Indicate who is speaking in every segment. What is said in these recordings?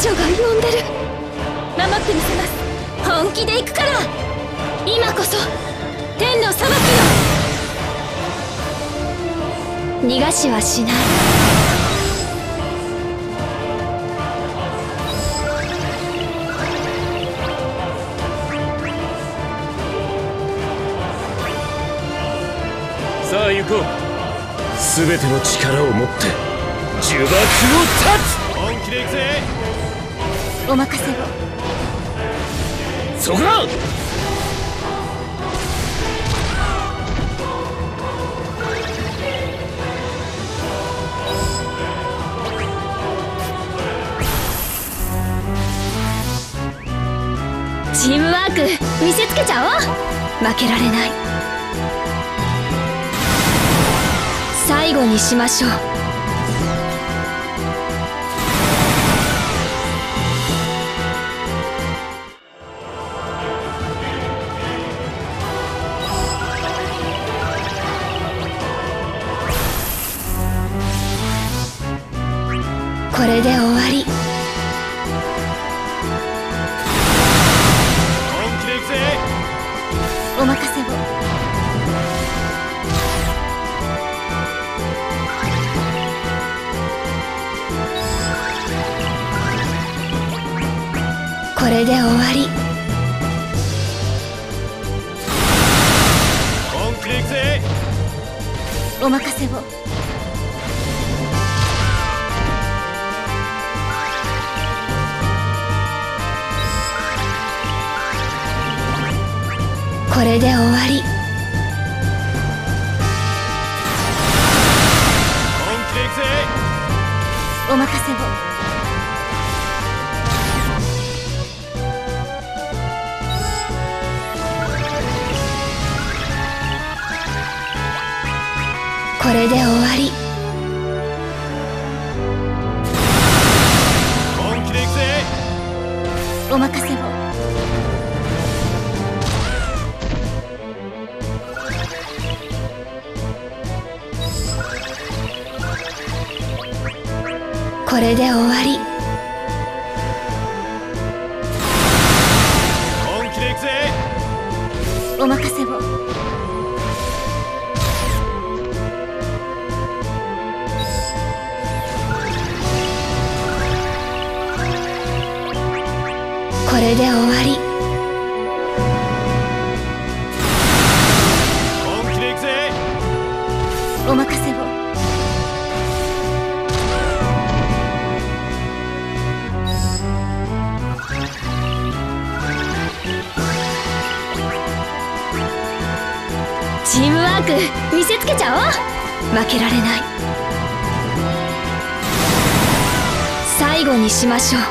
Speaker 1: 女が呼んでる。守ってみせます。本気で行くから。今こそ天の裁きよ。逃がしはしない。
Speaker 2: さあ行こう。全ての力を持って呪縛を断つ。本気で行くぜ。
Speaker 1: お任せを。
Speaker 2: そこだ。
Speaker 1: チームワーク見せつけちゃおう。負けられない。最後にしましょう。これで終わり。
Speaker 2: 本気で行くぜ。
Speaker 1: お任せを。これで終わり。
Speaker 2: 本気で行くぜ。
Speaker 1: お任せを。これで終わり。
Speaker 2: 本気で行くぜ。
Speaker 1: お任せを。これで終わり。
Speaker 2: 本気で行くぜ。
Speaker 1: お任せを。これで終わり。
Speaker 2: 本気で行くぜ。
Speaker 1: お任せを。これで終わり。
Speaker 2: 本気で行くぜ。
Speaker 1: お任せを。チームワーク見せつけちゃおう。負けられない。最後にしましょう。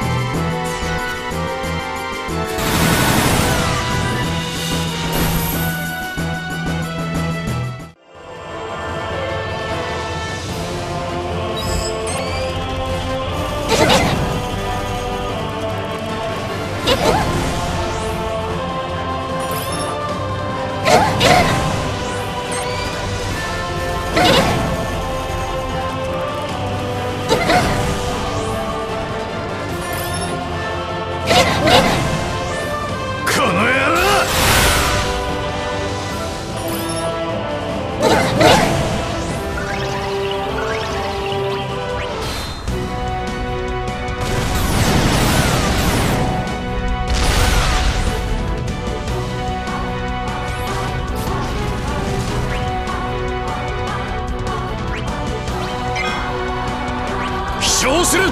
Speaker 2: 飛翔する。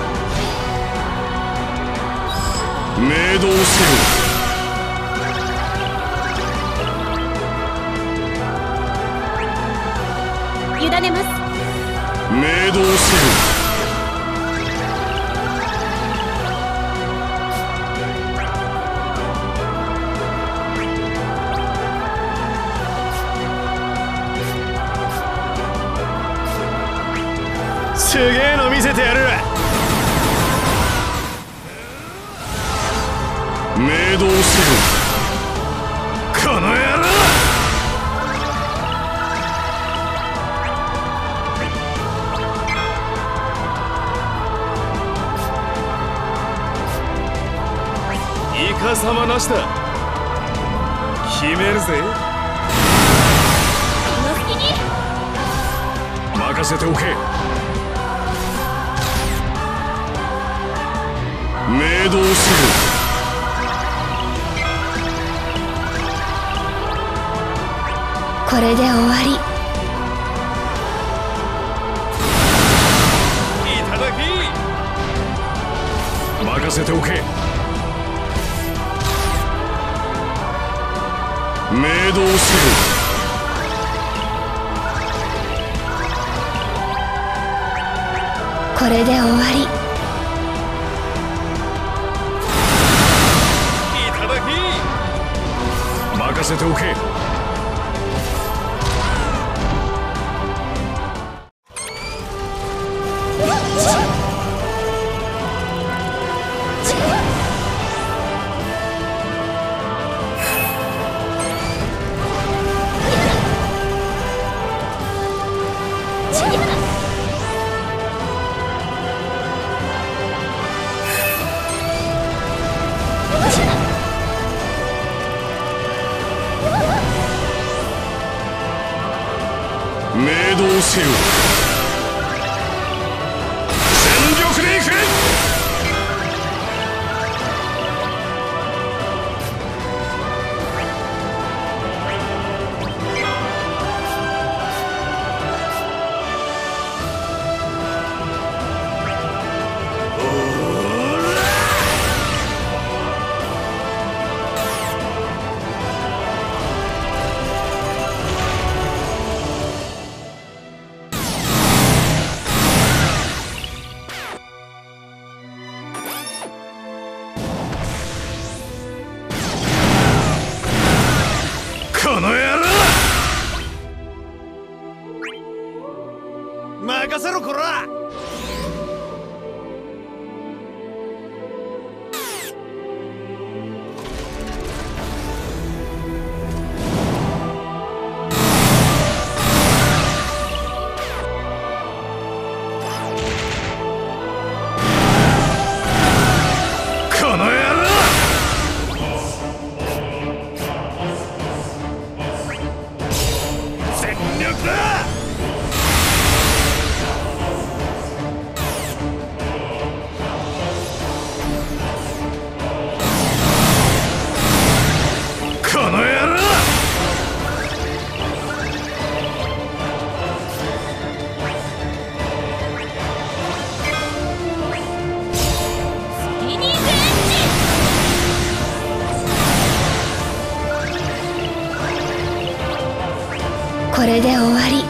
Speaker 2: 明動せよ。
Speaker 1: 委ねます。
Speaker 2: 明動せよ。すげえの見せてやる。明動せよ。この野郎。 かさまなしだ。決めるぜ。
Speaker 1: この隙に
Speaker 2: 任せておけ。明動する。
Speaker 1: これで終わり。
Speaker 2: いただき。任せておけ。明動する。
Speaker 1: これで終わり。
Speaker 2: いただき。任せておけ。明動せよ。全力でいく。この野郎！任せろこら！この野郎！全力だ！この野郎！
Speaker 1: スピニーズエッジ。これで終わり。